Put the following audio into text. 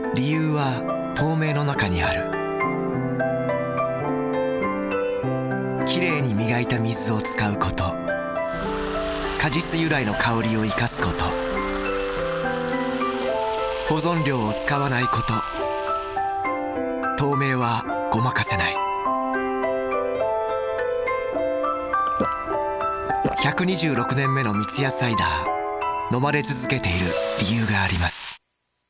理由は透明の中にある。きれいに磨いた水を使うこと、果実由来の香りを生かすこと、保存料を使わないこと。透明はごまかせない。126年目の三ツ矢サイダー、飲まれ続けている理由があります。